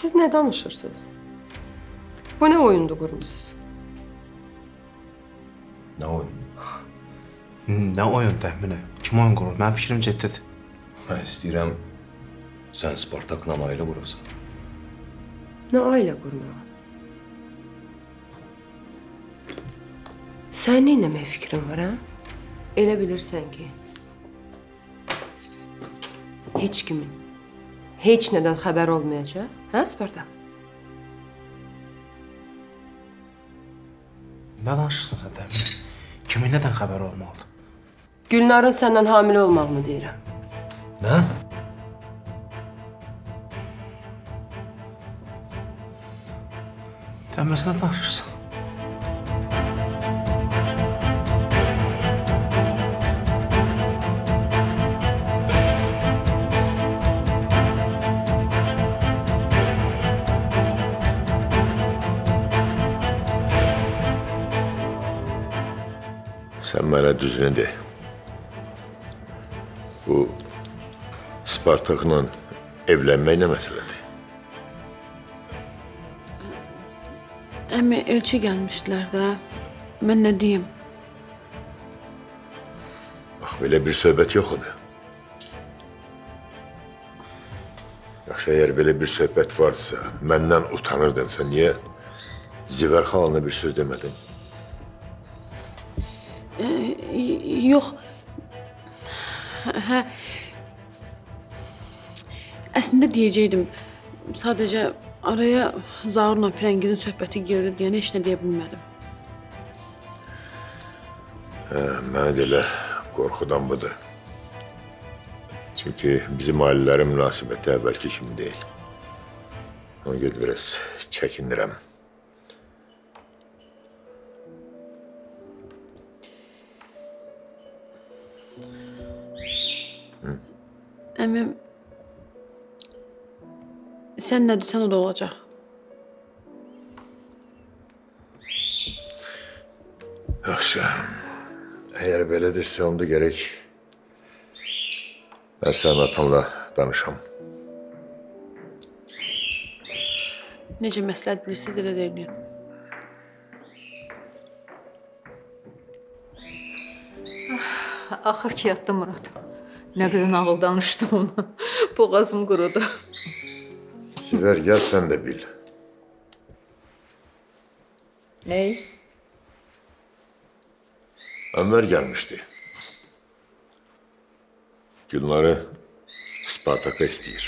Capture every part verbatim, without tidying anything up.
Siz nə danışırsınız? Bu nə oyundu qurmusunuz? Nə oyun? Nə oyun Təxminə? Kim oyun qurur? Mənim fikrim ciddidir. Mən istəyirəm, sən Spartakla ailə qurasan. Nə ailə qurmağa? Sən nə eləmək fikrin var, hə? Elə bilirsən ki, heç kimin, heç nədən xəbər olmayacaq, hə Spartak? Nə danışırsan sən Təxminə? Kimin nədən xəbər olmalıdır? Gülnarın səndən hamilə olmağını deyirəm. Nə? Təxminə, sən nə danışırsan? Sən mənə düzünü de. Bu Spartakla evlənmək nə məsələdir? Əmi, elçi gəlmişdilər də. Mən nə deyim? Bax, belə bir söhbət yox idi. Yaxşı, əgər belə bir söhbət varsa, məndən utanırdınsa, niyə Zivər xalana bir söz demədin? Yox. Hə. Əslində deyəcəkdim. Sadəcə araya Zaurla Firəngizin söhbəti girdi deyənə heç nə deyə bilmədim. Hə, mənə də elə qorxudan budur. Çünki bizim ailələrin münasibəti əvvəlki kimi deyil. Ona görə biraz çəkinirəm. Əmim, sən nə desən o da olacaq. Yaxşı, əgər belədirsə, onda gərək mən sənin atanla danışam. Necə məsləhət bilirsiniz, elə də eləyəm. Axır ki, yatdı Murad. Nə qədər nağıl danışdım ona. Boğazım qurudu. Zivər, gəl sən də bil. Ney? Ömər gəlmişdi. Gülnarı Spartaka istəyir.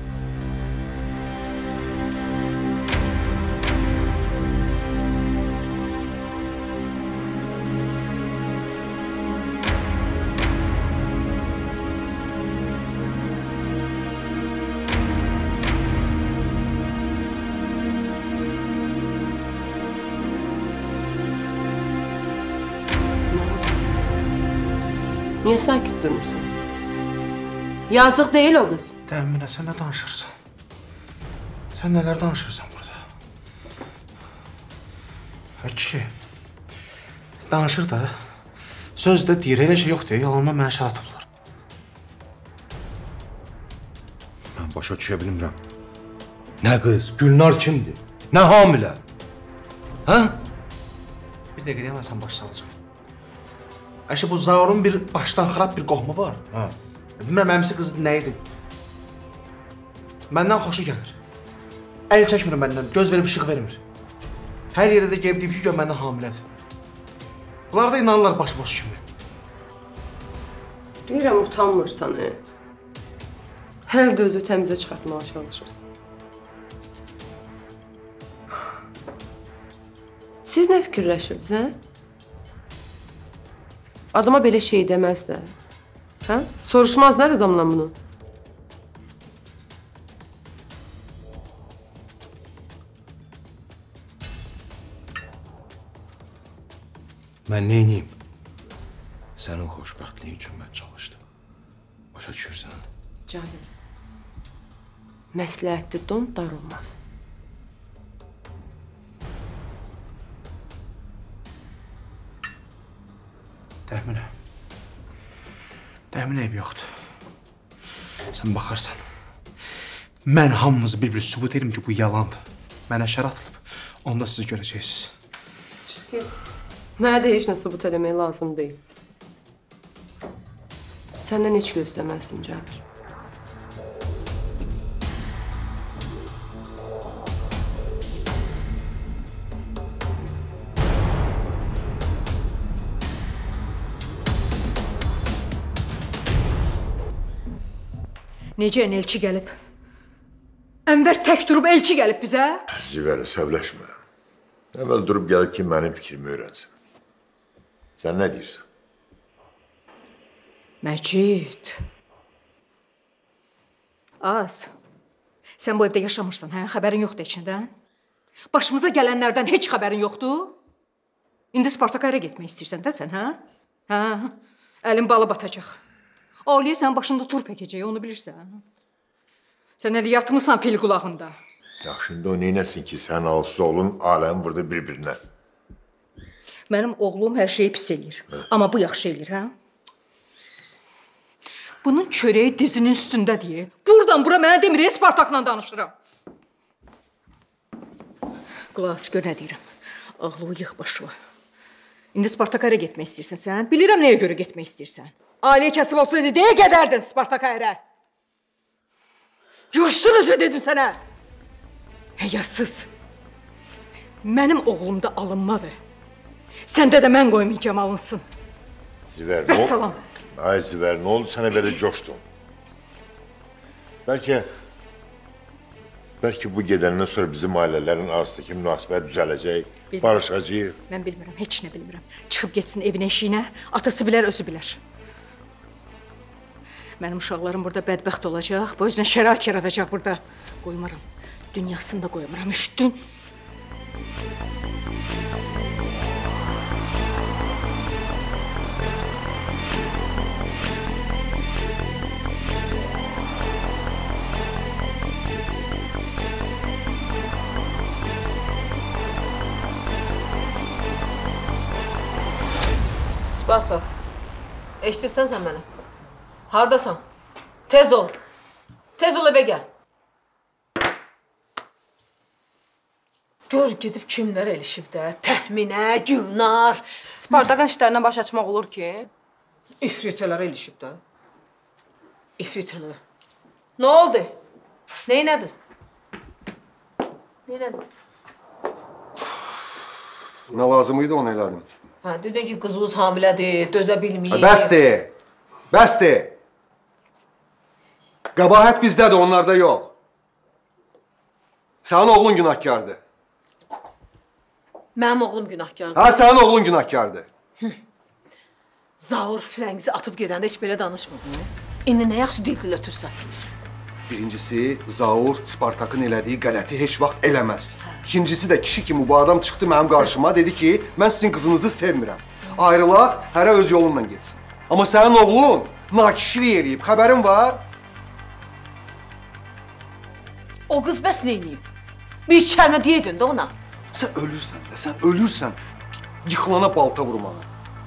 Niyə sakit durmuşsun? Yazıq deyil o qız. Təxminə, sən nə danışırsan? Sən nələr danışırsan burada? Ki, danışır da, söz də deyir, elə şey yox deyə, yalandan mənə şər atıblar. Mən başa düşə bilmirəm. Nə qız, Gülnar kimdir? Nə hamilə? Hə? Bir dəqiqə deyəməsən baş salacam. Əşi, bu Zaurun bir başdan xarab bir qohmu var. Hə. Bilmirəm, əmisi qızı nə idi? Məndən xoşu gəlir. Əl çəkmir məndən, göz verib işıq vermir. Hər yerdə də gəlib deyib ki, gör məndən hamilədir. Bunlar da inanırlar baş-baş kimi. Deyirəm, utanmırsan, he? Hər də özü təmizə çıxartmağa çalışırsın. Siz nə fikirləşirdiniz, hə? Adama belə şey deməzlər. Hə? Soruşmazlar adamla bunu. Mən neyniyim? Sənin xoşbəxtliyi üçün mən çalışdım. Başa düşürsən? Cabir, məsləhətli don dar olmaz. Təxminə. Təxminə eyb yoxdur. Sən baxarsan. Mən hamınızı bir-bir sübut edim ki, bu yalandır. Mənə şər atılıb. Onda siz görəcəksiniz. Çıx get. Mənə də heç nə sübut eləmək lazım deyil. Səndən heç gözləməzdim, Cəmil. Necə elçi gəlib? Ənvər tək durub elçi gəlib bizə? Zivər, səbləşmə. Əvvəl durub gəlir ki, mənim fikrimi öyrənsin. Sən nə deyirsən? Məcid. Az. Sən bu evdə yaşamırsan, hə? Xəbərin yoxdur içindən? Başımıza gələnlərdən heç xəbərin yoxdur? İndi Spartakaya getmək istəyirsən də sən, hə? Hə, əlin balı batacaq. Aliyə sənin başında turp əkəcək, onu bilirsən. Sən əli yatmısan fil qulağında. Yaxşı, indi o neynəsin ki, sənin alsız oğlun aləmi vurdu bir-birinə. Mənim oğlum hər şeyi pis eləyir. Hə. Amma bu yaxşı eləyir, hə? Bunun çörəyi dizinin üstündə deyə. Buradan bura mənə demir, Spartakla danışıram. Qulaq as, gör nə deyirəm. Ağlı yığ başıva. İndi Spartakaya getmək istəyirsən sən? Bilirəm nəyə görə getmək istəyirsən. Aliyə kəsib olsaydı, deyə gedərdin Spartakaya. Yığışdın özü dedim sənə. Həyasız. Mənim oğlumda alınmadı. Səndə də mən qoymayacağım alınsın. Zivər, nə oldu? Ay Zivər, nə oldu sənə belə coşdun? Bəlkə... Bəlkə bu gedəndən sonra bizim ailələrin arasındakı münasibət düzələcək, barışacaq. Mən bilmirəm, heç nə bilmirəm. Çıxıb getsin evin eşiyinə, atası bilər, özü bilər. Mənim uşaqlarım burada bədbəxt olacaq, bu özünə şərait yaradacaq burada. Qoymaram, dünyasını da qoymaram, üşütdün. Spartak, eşitirsən sən məni? Hardasan? Tez ol. Tez ol evə gəl. Gör gedib kimlər elişib də. Təxminə, Gülnar. Spartakın işlərinə baş açmaq olur ki? İfritələr elişib də. İfritələr. Nə oldu? Neynədin? Neynədin? Nə lazım idi onu elədim. Hə, dedin ki, qızınız hamilədir, dözə bilməyir. Bəsdir, bəsdir. Qəbahət bizdədir, onlarda yox. Sənin oğlun günahkardır. Mənim oğlum günahkardır. Hə, sənin oğlun günahkardır. Zaur Frəngizi atıb gedəndə heç belə danışmadın. İndi nə yaxşı dil-dil ötürsən. Birincisi, Zaur Spartakın elədiyi qələti heç vaxt eləməz. İkincisi də kişi kimi bu adam çıxdı mənim qarşıma, dedi ki, mən sizin qızınızı sevmirəm. Ayrılaq, hərə öz yolunla getsin. Amma sənin oğlun nakişilik eləyib, xəbərin var? O qız bəs neyniyib? Bir kəlmə deydin də ona. Sən ölürsən də, sən ölürsən. Yıxılana balta vurmağa.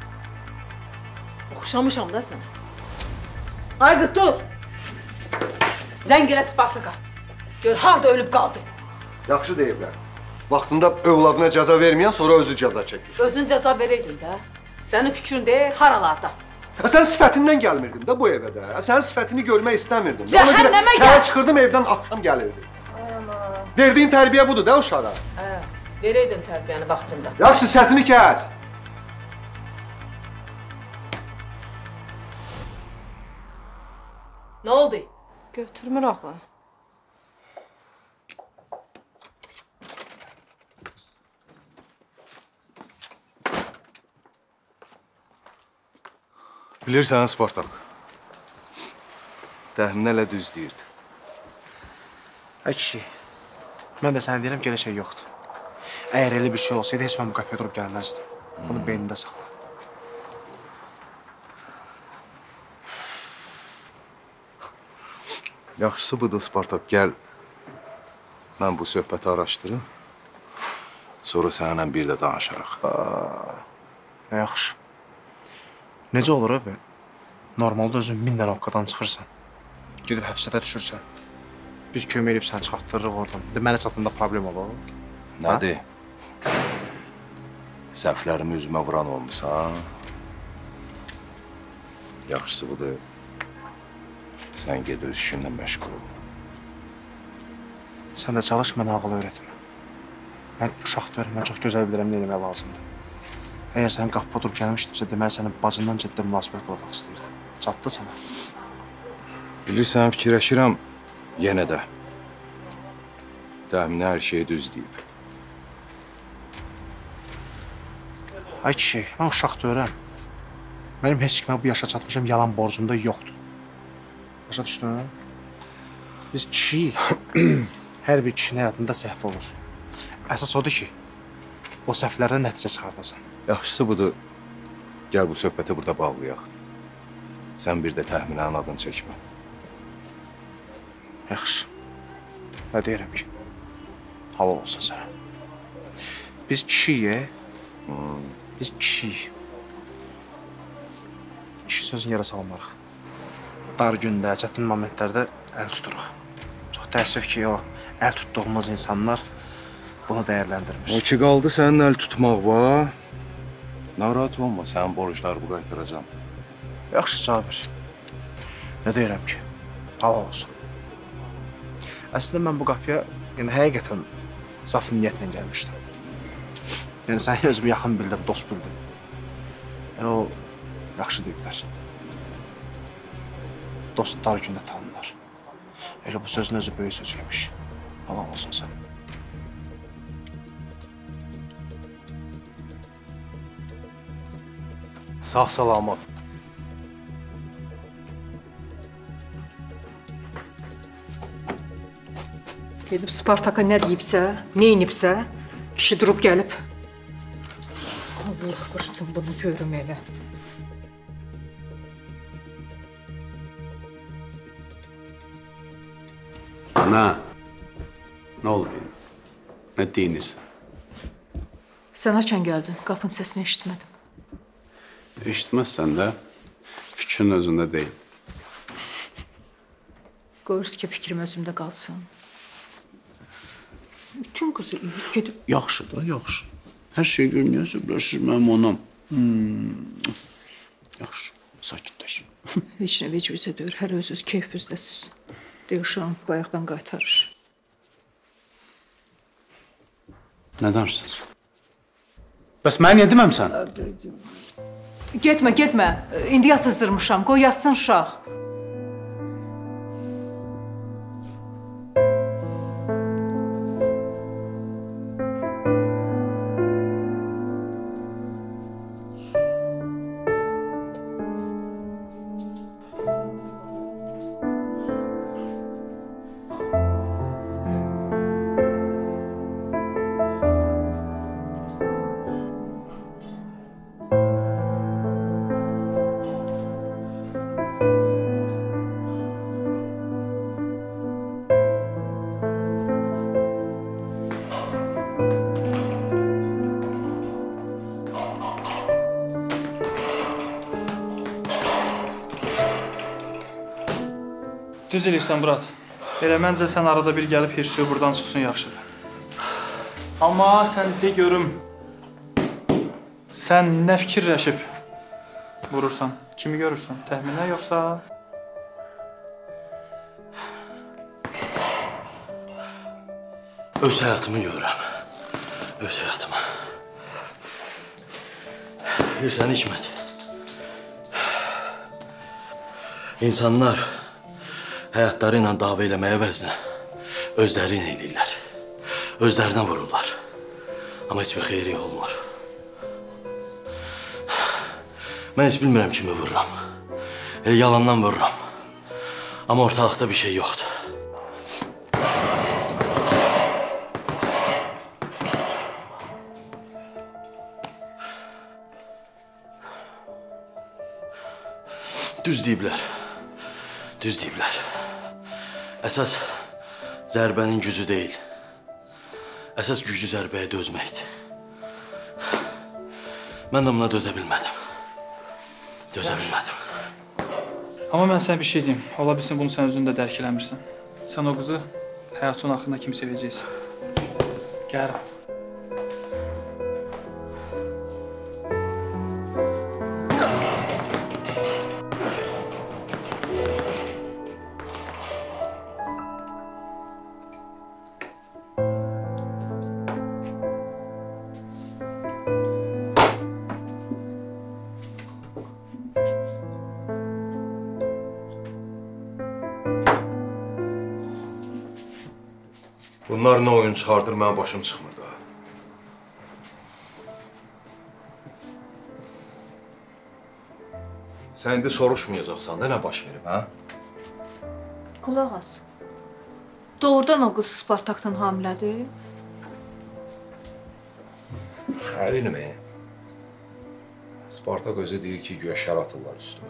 Oxşamışam da sənə. Ay qız, dur! Zəng elə Spartaka. Gör, harada ölüb qaldı. Yaxşı deyiblər. Vaxtında övladına cəza verməyən sonra özü cəza çəkir. Özün cəza verəydin də. Sənin fikrin de, haralarda? Sən sifətindən gəlmirdin də bu evə də. Sənin sifətini görmək istəmirdim. Cəhənnəmə gəl! Sənə çıxırdım evdən, axşam gəlirdim. Ay ama. Verdiyin tərbiyə budur da uşağa. Hə, verəydin tərbiyəni vaxtında. Yaxşı, səsini kəs. Nə oldu? Götürmür axı. Bilirsən, Spartak, təxmin elə düz deyirdi. Ay kişi, mən də sənə deyirəm ki, elə şey yoxdur. Əgər elə bir şey olsaydı, heç mən bu qapıya durub gəlməzdim. Bunu beynində saxla. Yaxşısı budur, Spartak, gəl. Mən bu söhbəti araşdırım. Sonra səninlə bir də danışarıq. Nə yaxşı. Necə olur abi? Normalda özün min dənə oqqadan çıxırsan. Gedib həbsədə düşürsən. Biz kömək edib səni çıxartdırırıq oradan. İndi mənə çatanda problem olur. Nədir? Səhvlərimi üzümə vuran olmusan? Yaxşısı budur. Sən ged öz işinlə məşğul ol. Sən də çalış, mənə ağıl öyrətmə. Mən uşaq deyirəm, mən çox gözəl bilirəm nə eləmək lazımdır. Əgər sənin qapı oturub gəlmişdimsə, deməli sənin bacından ciddi münasibət qurmaq istəyirdim. Çatdı sənə. Bilirsən, fikirləşirəm, yenə də. Təminə hər şeyi düz deyib. Ay kişi, mən uşaq deyirəm. Mənim heç kimə bu yaşa çatmışam, yalan borcum da yoxdur. Başa düşdün? Biz kişi, hər bir kişinin həyatında səhv olur. Əsas odur ki, o səhvlərdən nəticə çıxardasan. Yaxşısı budur, gəl bu söhbəti burada bağlayaq. Sən bir də təxminənin adını çəkmə. Yaxşı. Nə deyirəm ki? Halal olsun sənə. Biz kişiyik, hmm. biz kişiyik. Kişi sözün yerə salmarıq. Dar gündə, çətin momentlərdə əl tuturuq. Çox təəssüf ki, o əl tutduğumuz insanlar bunu dəyərləndirmiş. O ki, qaldı sənin əl tutmaq var. Narahat olma, sənin borclarımı qaytaracam. Yaxşı, Cabir. Nə deyirəm ki? Halal olsun. Əslində, mən bu qapıya yəni, həqiqətən saf niyyətlə gəlmişdim. Yəni, səni özümü yaxın bildim, dost bildim. Yəni, o yaxşı deyiblər. Dost dar gündə tanınır. Elə bu sözün özü böyük sözüymüş. Halal olsun sən. Sağ salamat. Gedib Spartaka nə deyibsə, nə inibsə, kişi durub gəlib. Allah vırsın bunu görüm elə. Ana, nə olub benim? Nə deyinirsən? Sən haçan gəldin? Qapının səsini eşitmədim. Eşitməzsən də, fikrin özündə deyil. Qoyuruz ki, fikrim özümdə qalsın. Bütün qızı gedib... Yaxşı da, yaxşı. Hər şey görünüyorsa, birləşir mənim onam. Hmm. Yaxşı, sakitləş. Heç nə vecvizə deyir, hər öz-öz keyf üzdəsiz. Deyir, uşağım bayaqdan qaytarır. Nə danışsın sən? Bəs mən niyə deməmsən? Getmə, getmə. İndi yatızdırmışam. Qoy yatsın uşaq. Düz eləyirsən, Murat. Elə məncə sən arada bir gəlib hirsiyo buradan çıxsın yaxşıdır. Amma sən de görüm, sən nə fikirləşib vurursan? Kimi görürsən? Təxminə yoxsa? Öz həyatımı görürəm. Öz həyatımı. Bilirsən, Hikmət. İnsanlar həyatları ilə dava eləməyə əvəzinə özləri ilə eləyirlər. Özlərinə vururlar. Amma heç bir xeyri olmur. Mən heç bilmirəm kimi vururam. Elə yalandan vururam. Amma ortalıqda bir şey yoxdur. Düz deyiblər. Düz deyiblər. Əsas zərbənin gücü deyil. Əsas güclü zərbəyə dözməkdir. Mən də buna dözə bilmədim. Dözə bilmədim. Amma mən sənə bir şey deyim. Ola bilsin bunu sən özün də dərk eləmirsən. Sən o qızı həyatın axırında kimi sevəcəksən. Gəlirəm. Bunlar nə oyun çıxardır, mənim başım çıxmır da. Sən indi soruşmayacaqsan da nə baş verib, hə? Qulaq as. Doğrudan o qız Spartakdan hamilədir? Hə, bilmə. Spartak özü deyir ki, güya şər atırlar üstümə.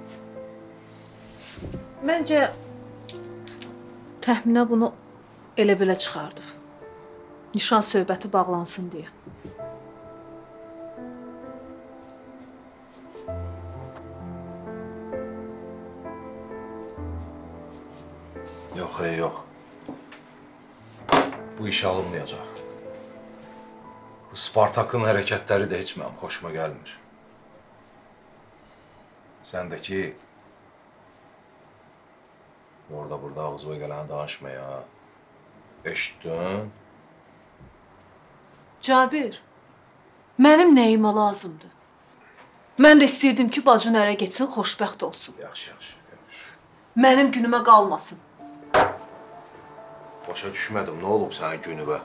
Məncə təxminə bunu elə belə çıxardı. Nişan söhbəti bağlansın deyə. Yox, ey, yox. Bu iş alınmayacaq. Bu Spartakın hərəkətləri də heç mənim xoşuma gəlmir. Sən də ki, orada-burada ağzıma gələni danışmaya. Eşitdin? Cabir, mənim nəyimə lazımdır? Mən də istəyirdim ki, bacın ərə getsin, xoşbəxt olsun. Yaxşı, yaxşı, yaxşı. Mənim günümə qalmasın. Başa düşmədim, nə olub sənin günübə?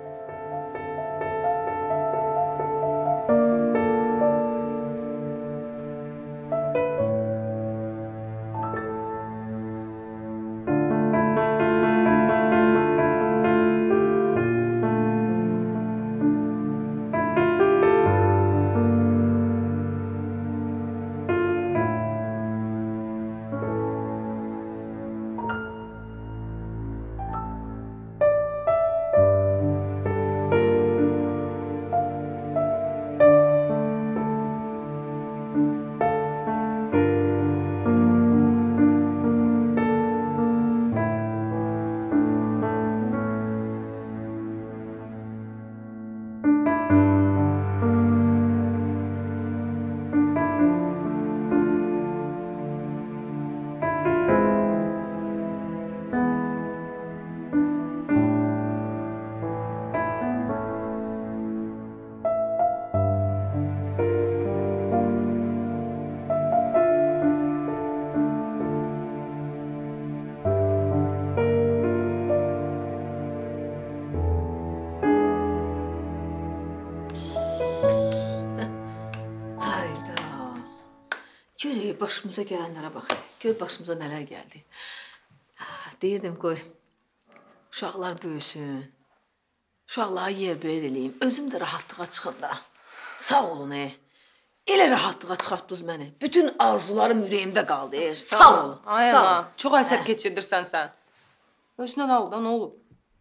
Başımıza gələnlərə bax, gör başımıza nələr gəldi. Deyirdim, qoy, uşaqlar böyüsün, uşaqlara yer böyür eləyim, özüm də rahatlığa çıxım da. Sağ olun, e. Elə rahatlığa çıxartdınız məni. Bütün arzularım ürəyimdə qaldı, e. Sağ olun. Ay ana, çox əsəb keçirdirsən sən. Özündən al da, nə olub?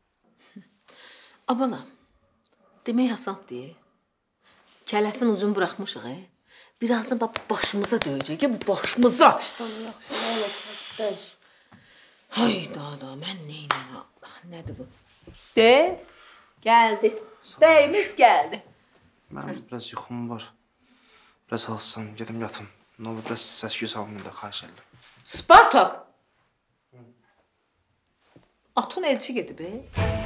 Abala, demək asandır, kələfin ucunu buraxmışıq, e. Birazdan başımıza döyəcək, ya bu başımıza. Yaxşıdan, yaxşı, nə olacaq, dəyiş. Hayda da, mən neynəm Allah, nədir bu? De, gəldi. Bəyimiz gəldi. Mənim biraz yuxum var. Biraz alsam, gedim yatım. Nə olur, biraz səs-küy salmayın da, xahiş edirəm. Spartak! Atun elçi gedib, e?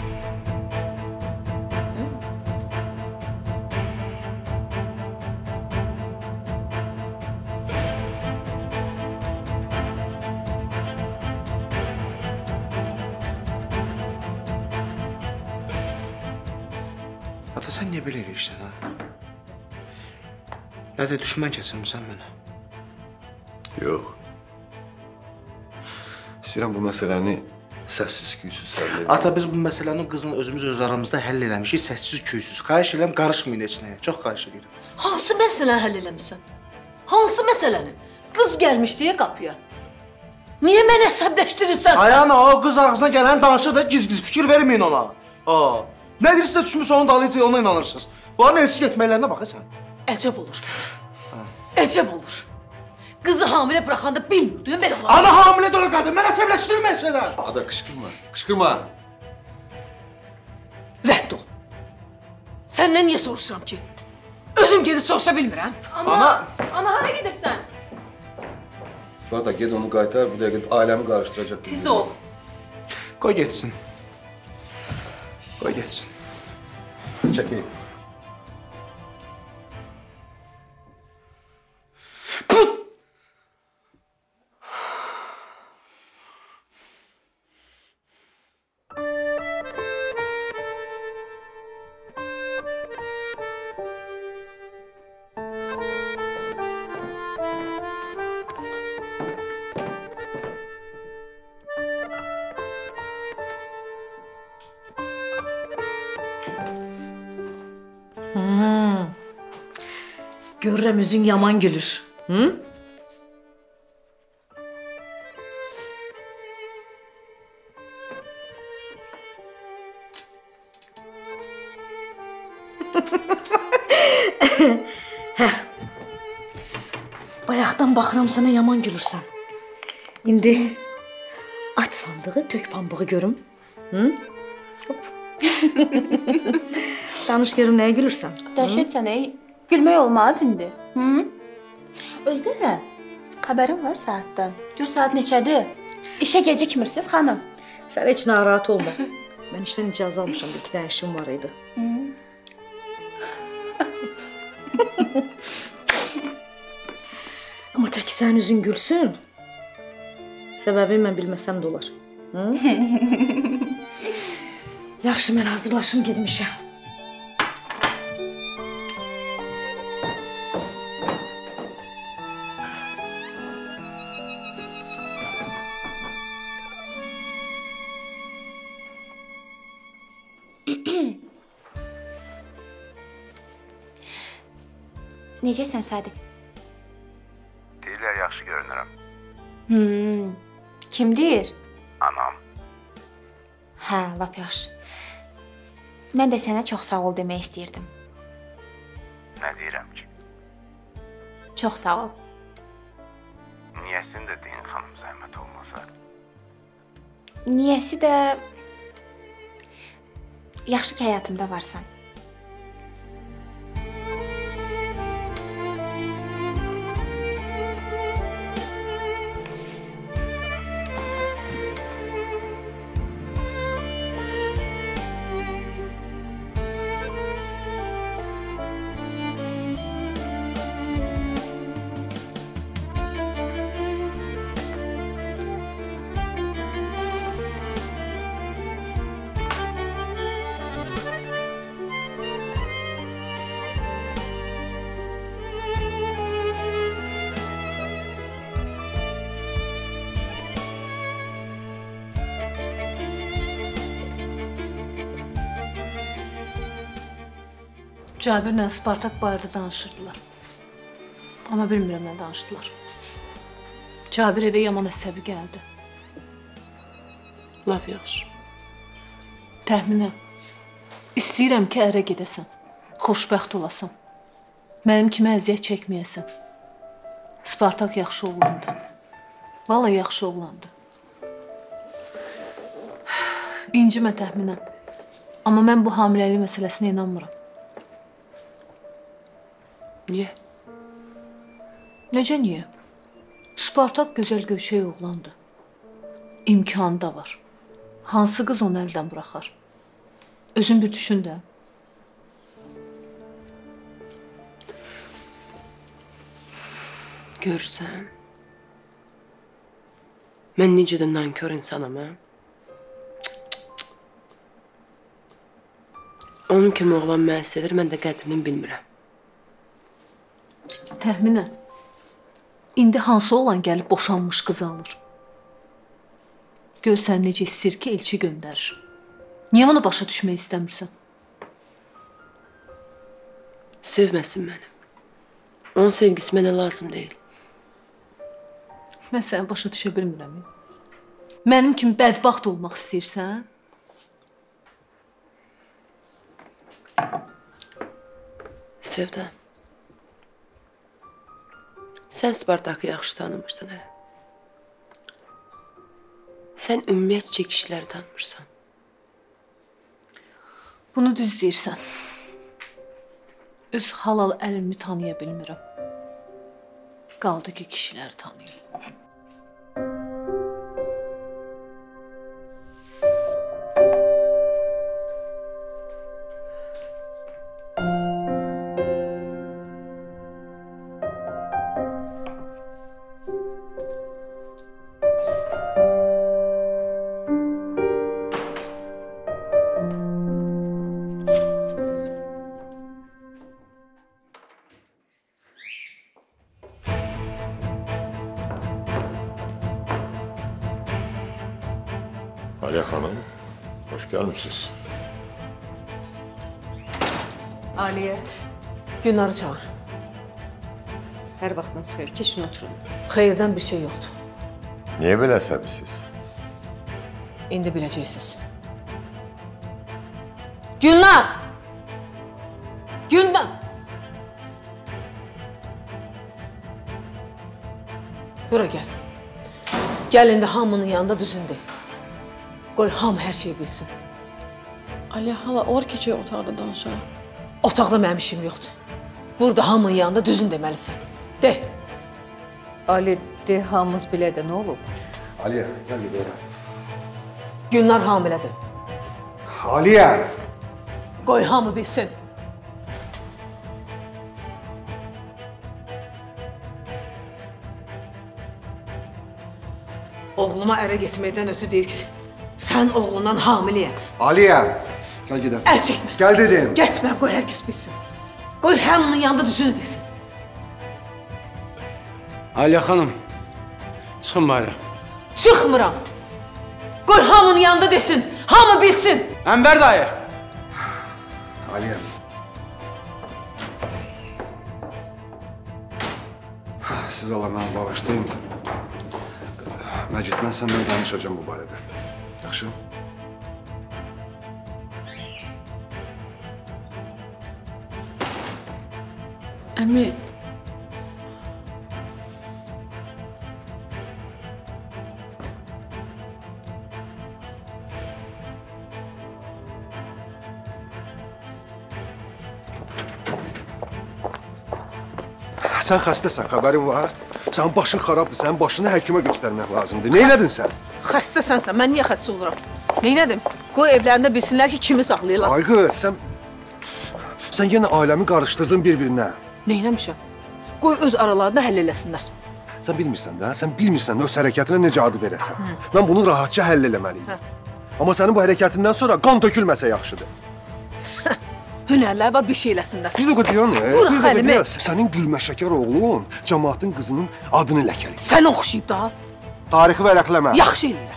Ata, sən niyə belə eləyirsən, ha? Nədə düşmən kəsilmirsən mənə? Yox. İstəyirəm bu məsələni səssiz, küysüz həll edin. Ata, biz bu məsələni qızın özümüz öz aramızda həll eləmişik, səssiz, küysüz. Xahiş edirəm, qarışmayın heç nəyə. Çox xahiş edirəm. Hansı məsələni həll eləmişsən? Hansı məsələni? Qız gəlmiş deyə qapıya. Niyə məni əsəbləşdirirsən sən? Ay ana, o qız ağzına gələn danışır da giz-giz fikir verməyin ona. Ha. Nə deyirsə düşmüş onun dalıyca ona inanırsınız. Bunların elçi getməklərinə bax, sən. Əcəb olurdu. Əcəb olur. Qızı hamilə bıraxanda bilmirdin belə olar. Ana hamilə dolu qadın, mən əsəbləşdirmə şeylər. Ada, qışqırma, qışqırma. Səndən niyə soruşuram ki? Özüm gedib soruşa bilmirəm. Ana, ana hara gedirsən? Spartak, ged onu qaytar, bu dəqiqə ailəmi qarışdıracaq. Pis ol. Qoy getsin. Qoy getsin. Çəkil. Görürəm üzün yaman gülür. Hı? Hə. Bayaqdan baxıram sənə yaman gülürsən. İndi aç sandığı, tök pambığı görüm. Hı? Hop. Danış görüm nəyə gülürsən? Dəhşətsən ey. Gülmək olmaz indi. Hı? Özdə də xəbərim var saatdan. Gör saat neçədir? İşə gecikmirsiniz xanım. Sən heç narahat olma. Mən işdən icazə almışam, bir iki dənə işim var idi. Amma tək sənin üzün gülsün. Səbəbi mən bilməsəm də olar. Yaxşı, mən hazırlaşım gedmişəm. Necəsən Sadiq? Deyirlər yaxşı görünürəm. Hmm. Kim deyir? Anam. Hə, lap yaxşı. Mən də sənə çox sağ ol demək istəyirdim. Nə deyirəm ki? Çox sağ ol. Niyəsini də deyin xanım, zəhmət olmasa. Niyəsi də... Yaxşı ki, həyatımda varsan. Cabirlə Spartak barədə danışırdılar. Amma bilmirəm nə danışdılar. Cabir evə yaman əsəbi gəldi. Laf yaxşı. Təxminən. İstəyirəm ki, ərə gedəsən. Xoşbəxt olasan. Mənim kimi əziyyət çəkməyəsən. Spartak yaxşı oğlandı. Vallahi yaxşı oğlandı. İncimə təxminən. Amma mən bu hamiləlik məsələsinə inanmıram. Niyə? Necə niyə? Spartak gözəl gövşək oğlandı. İmkanı da var. Hansı qız onu əldən buraxar? Özün bir düşün də. Görürsən, mən necə də nankör insanam, hə? Onun kimi oğlan məni sevir, mən də qədrini bilmirəm. Təxminən. İndi hansı oğlan gəlib boşanmış qız alır? Görsən necə istəyir ki, elçi göndərir. Niyə onu başa düşmək istəmirsən? Sevməsin məni. Onun sevgisi mənə lazım deyil. Mən səni başa düşə bilmirəm. Mənim kimi bədbaxt olmaq istəyirsən? Sevda, sən Spartakı yaxşı tanımırsan hələ. Sən ümumiyyətcə kişiləri tanımırsan. Bunu düz deyirsən. öz halal əlimi tanıya bilmirəm. Qaldı ki, kişiləri tanıyım. Aliye Hanım, hoş gelmişsiniz. Aliyə, Günarı çağır. hər vaxtınız xeyir, keçin oturun. Xeyirdən bir şey yoxdur. Niye böyle əsəbisiz? İndi biləcəksiniz. Günlar! Günlar! Bura gəl. Gəl indi hamının yanında düzündür. Qoy ham hər şeyi bilsin. Aliyə hala, olar keçək otaqda danışaq. Otaqda mənim işim yoxdur. Burada hamının yanında düzün deməlisən. De. Ali, de, hamımız bilə də nə olub? Aliyə, gəl gidelim. Günlar hamilədir. Aliyə! Qoy hamı bilsin. Oğluma ərə getməkdən ötü deyir ki, sən oğlundan hamiləyəm. Aliyə! Gəl gidelim. Əl çəkmə. Gəl dedim. Getmə, qoy hər kəs bilsin. Qoy hamının yanında düzünü desin. Aliyə xanım, çıxın bayram. Çıxmıram. Qoy hamının yanında desin, hamı bilsin. Ənvər dayı. Aliyə. Siz Allah mənə bağışlayın. Məcid, mən səndən danışacağım bu barədə. Yaxşı? Əmi, Sən xəstəsən, xəbərin var. Sənin başın xarabdır, sənin başını həkimə göstərmək lazımdır. Neylədin sən? Xəstəsənsə, mən niyə xəstə oluram? Neynədim? Qoy evlərində bilsinlər ki, kimi saxlayırlar. Ayqı, sən... Sən yenə ailəmi qarışdırdın bir-birinə. Neynəmişəm? Qoy öz aralarında həll eləsinlər. Sən bilmirsən də, sən bilmirsən öz hərəkətinə necə adı verəsən. Hı. Mən bunu rahatca həll eləməliyim. Hə. Amma sənin bu hərəkətindən sonra qan tökülməsə yaxşıdır. Hünərlər var, bir şey eləsinlər. Bir dəqiqə deyən, bir dəqiqə deyən. Sənin gülmə şəkər oğlun cəmaatın qızının adını ləkələyir. Sən oxşayıb da. Tarixi vərəqləmə. Yaxşı eləyirəm.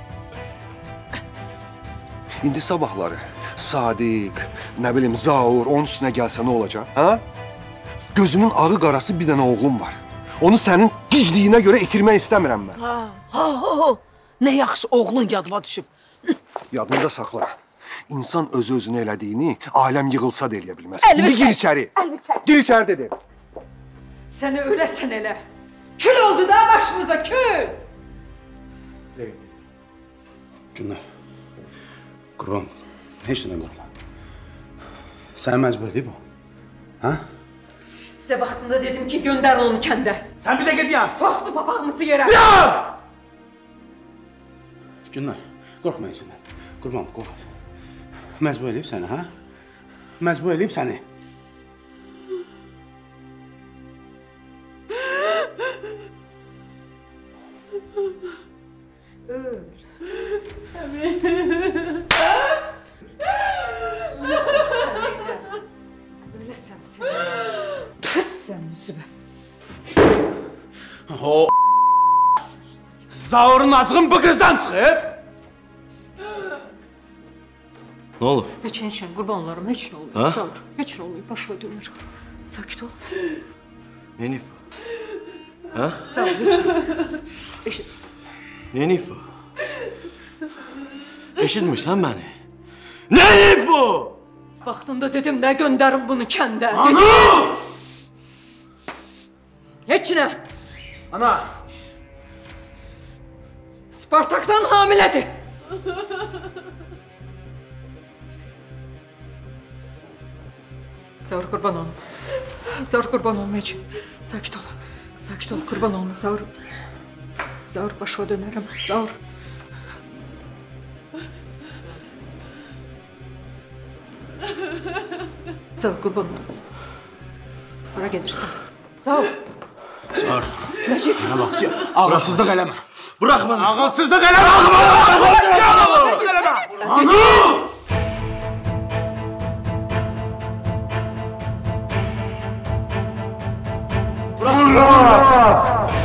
İndi sabahları Sadiq, nə bilim, Zaur, onun üstünə gəlsə nə olacaq, hə? Gözümün ağı qarası bir dənə oğlum var. Onu sənin gicliyinə görə itirmək istəmirəm mən. Ha, ha, ha. Nə yaxşı oğlun yadıma düşüb. Yadında saxla. İnsan özü-özünə elədiyini aləm yığılsa da eləyə bilməz. Əlimi İndi gir içəri. Əlimi çək. Gir içəri dedim. Səni öləsən elə. Kül oldu da başınıza, kül! Günlər, qurban, heç nədən qorxma. Səni məcbur edib o, hə? Sizə vaxtında dedim ki, göndər onu kəndə. Sən bir dəqiqə deyən. Soxdu papağımızı yerə. Deyən! Günlər, qorxma içindən. Qurban, qorxma. Məcbur edib səni, hə? Məcbur edib səni. Öl. Öləsən sən. Tıs sən müsibə. O Zaurun acığın bu qızdan çıxıb. Nə olub? Heç heç qurban olaram, heç nə olmayıb. Zaur, heç nə olmayıb, başqa dönür. Sakit ol. Neyinib? Hə? Zaur, heç nə. Eşit. Neyinib bu? Eşitmirsən məni? Neyinib bu? Vaxtında dedim də göndərin bunu kəndə. Dedim! Heç nə. Ana! Spartakdan hamilədir. Zaur qurban olum. Zaur qurban olma heç. Sakit ol. Sakit ol, qurban olma Zaur. Zaur başa dönərəm. Zaur. Zaur qurban olum. Hara gedirsən? Zaur. Zaur. Məcid. Bana bak ya. Ağılsızlık eləmə. Bırak beni. Ağılsızlık eləmə. Ağılsızlık eləmə. Dedim. Murat!